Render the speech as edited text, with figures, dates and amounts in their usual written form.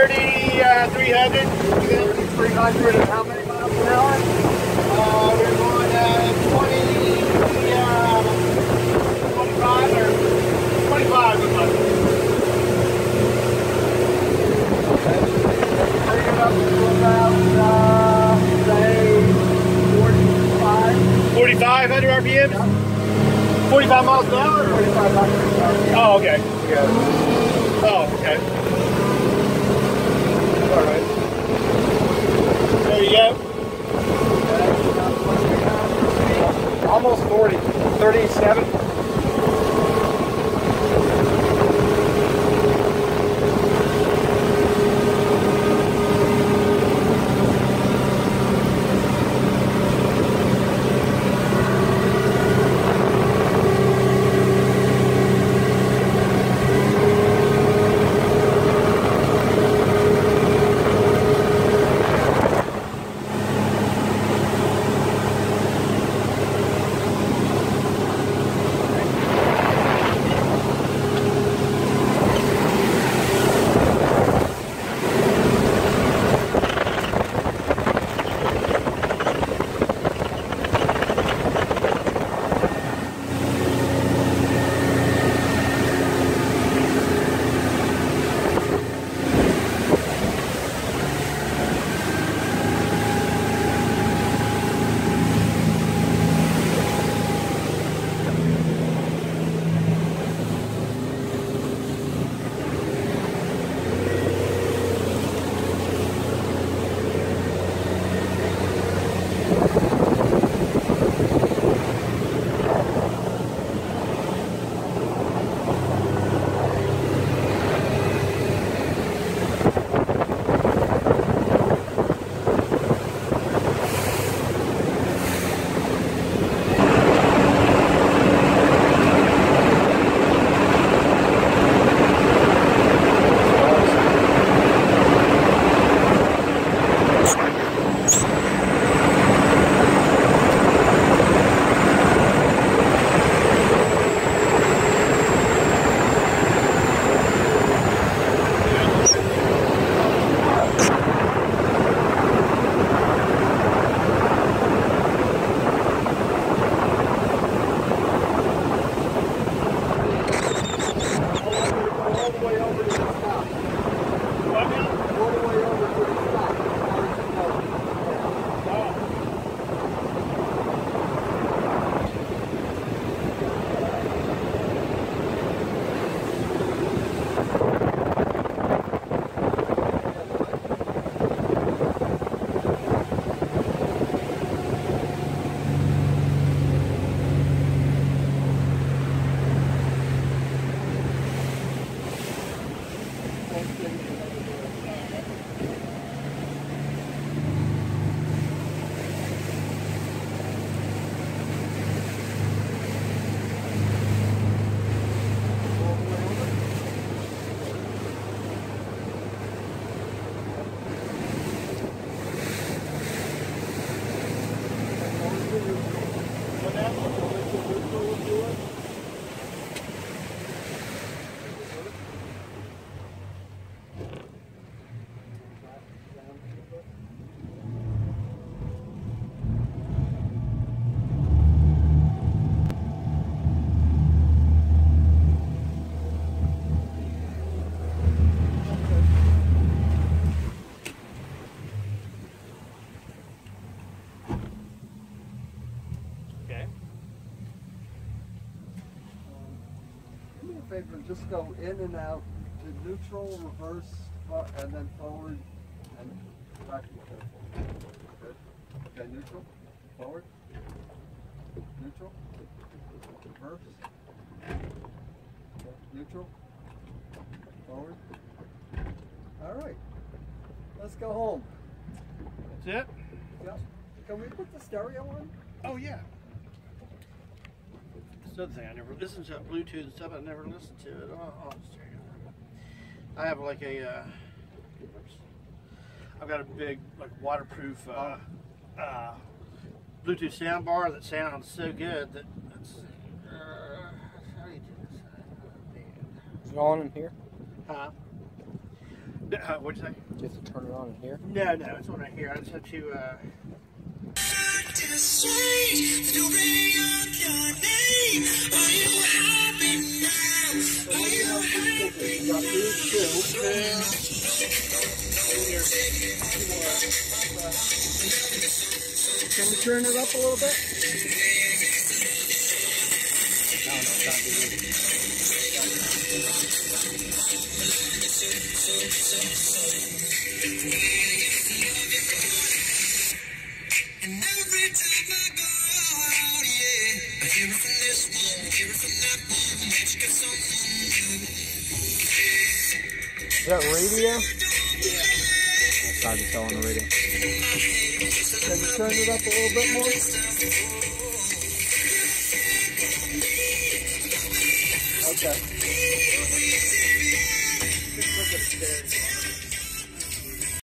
300. 300 and how many miles an hour? We're going 25 or 25 looks like. Bring it up to about, say, 45. 4,500 RPMs? Yeah. 45 miles an hour? 4,500. Oh, okay. Yeah. Oh, okay. All right. There you go. Almost 40. 37. Favor and just go in and out to neutral, reverse, and then forward and back to careful. Good. Okay, neutral, forward, neutral, reverse, neutral, forward. All right, let's go home. That's it? Yep. Can we put the stereo on? Oh, yeah. The other thing, I never listened to Bluetooth and stuff. I never listened to it. Oh, I have like a, I've got a big like waterproof Bluetooth sound bar that sounds so good that it's. How do you do this? Is it on in here? Huh? What'd you say? Do you have to turn it on in here? No, it's on right here. I just have to. Can we turn it up a little bit? No, it's not good. And every time I go out, yeah, I hear it from this one, hear it from that one, that you got something. Is that radio? Yeah. It's hard to tell on the radio. Can you turn it up a little bit more? Okay. Just look at the stairs.